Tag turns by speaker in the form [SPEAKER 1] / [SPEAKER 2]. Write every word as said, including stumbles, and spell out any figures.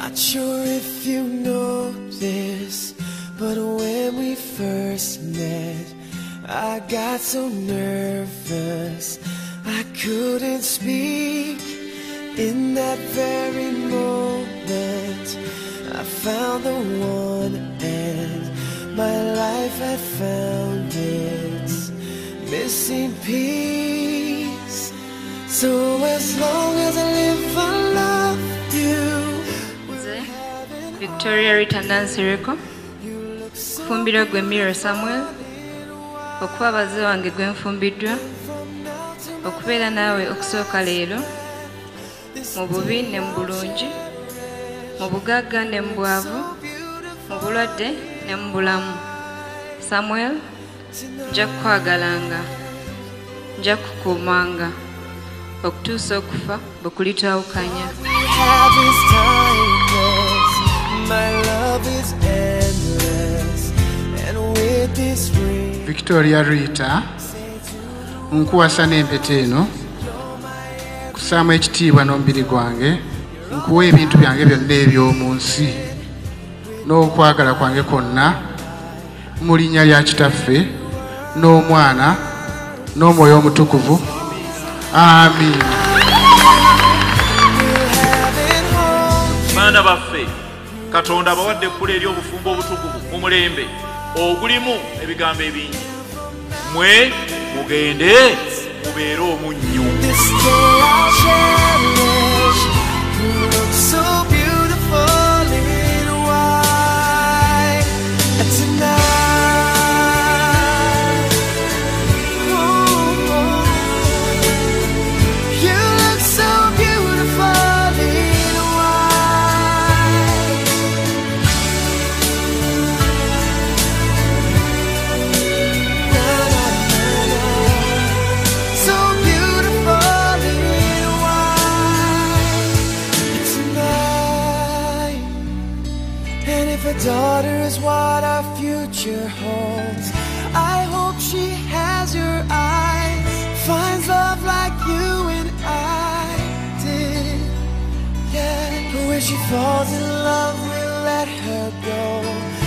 [SPEAKER 1] Not sure if you know this, but when we first met, I got so nervous I couldn't speak. In that very moment I found the one, and my life had found its missing piece. So as long as I live I love you.
[SPEAKER 2] Victoria Rita Nancy Rico kufumbirwa gwe Miro Samuel, okuba abaze wange gwe nfumbiddwa, okubeera naawe okusooka leero, mu bubi ne mu bulungi, mu bugagga ne mu bwavu, mu bulwadde ne mu bulamu. Samuel, nja kukwagalanga, nja kukuumanga okutuusa okufa bwe kulitawukanya.
[SPEAKER 3] Victoria Rita nkuwasa n'empeta eno kusaamu ekitiibwa n'omubiri gwange, nkuwa ebintu byange byonna eby'omu nsi n'okwagala kwange kwonna, mu linnya lya Kitaffe n'Omwana n'Omwoyo Omutukuvu. Amiin.
[SPEAKER 4] Baana baffe, Katonda abawadde ekkulu ery'obufumbo obutukuvu mu mulembe ogulimu ebigambo ebingi. Mwe mugende mubeere omunnyu.
[SPEAKER 1] Daughter is what our future holds. I hope she has your eyes, finds love like you and I did. Yeah, but when she falls in love, we'll let her go.